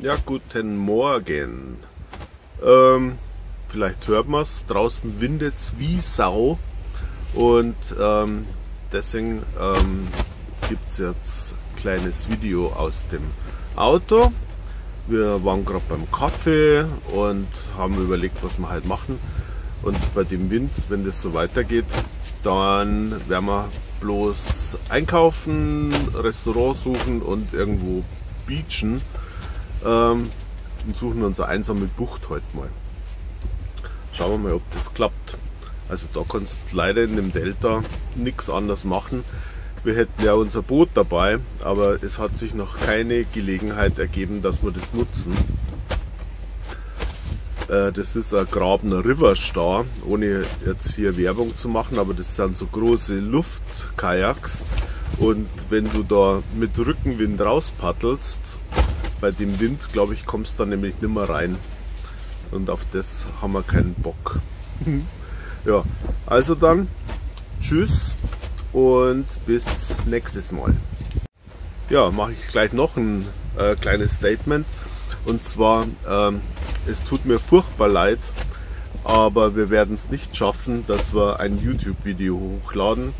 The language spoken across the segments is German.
Ja, guten Morgen. Vielleicht hört man es, draußen windet es wie Sau und deswegen gibt es jetzt ein kleines Video aus dem Auto. Wir waren gerade beim Kaffee und haben überlegt, was wir halt machen. Und bei dem Wind, wenn das so weitergeht, dann werden wir bloß einkaufen, Restaurant suchen und irgendwo beachen. Und suchen uns eine einsame Bucht heute mal. Schauen wir mal, ob das klappt. Also da kannst du leider in dem Delta nichts anderes machen. Wir hätten ja unser Boot dabei, aber es hat sich noch keine Gelegenheit ergeben, dass wir das nutzen. Das ist ein Grabner River Star, ohne jetzt hier Werbung zu machen, aber das sind so große Luftkajaks. Und wenn du da mit Rückenwind rauspaddelst, bei dem Wind, glaube ich, kommst du da nämlich nicht mehr rein. Und auf das haben wir keinen Bock. Ja, also dann, tschüss und bis nächstes Mal. Ja, mache ich gleich noch ein kleines Statement. Und zwar, es tut mir furchtbar leid, aber wir werden es nicht schaffen, dass wir ein YouTube-Video hochladen.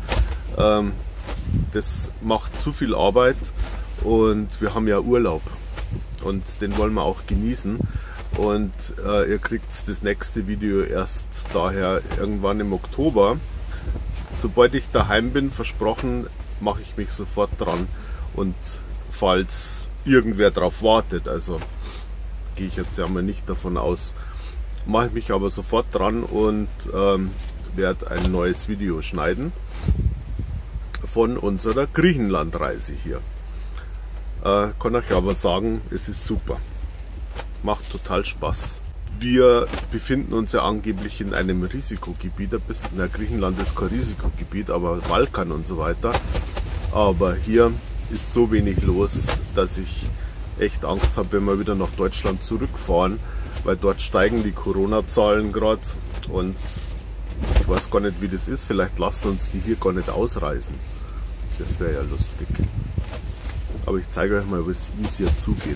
Das macht zu viel Arbeit und wir haben ja Urlaub. Und den wollen wir auch genießen. Und ihr kriegt das nächste Video erst daher irgendwann im Oktober. Sobald ich daheim bin, versprochen, mache ich mich sofort dran. Und falls irgendwer drauf wartet, also gehe ich jetzt ja mal nicht davon aus, mache ich mich aber sofort dran und werde ein neues Video schneiden von unserer Griechenlandreise hier. Kann euch aber sagen, es ist super. Macht total Spaß. Wir befinden uns ja angeblich in einem Risikogebiet. Griechenland ist kein Risikogebiet, aber Balkan und so weiter. Aber hier ist so wenig los, dass ich echt Angst habe, wenn wir wieder nach Deutschland zurückfahren, weil dort steigen die Corona-Zahlen gerade und ich weiß gar nicht, wie das ist. Vielleicht lassen uns die hier gar nicht ausreisen. Das wäre ja lustig. Aber ich zeige euch mal, wie es hier zugeht.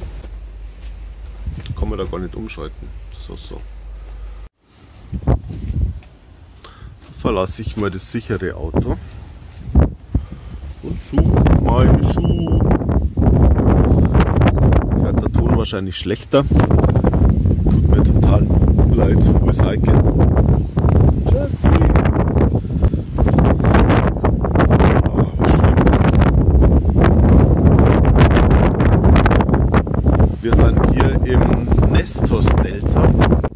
Kann man da gar nicht umschalten. So. Verlasse ich mal das sichere Auto und suche meine Schuhe. Jetzt wird der Ton wahrscheinlich schlechter. Tut mir total leid. Wo ist Heike? Schatzi. Wir sind hier im Nestos Delta.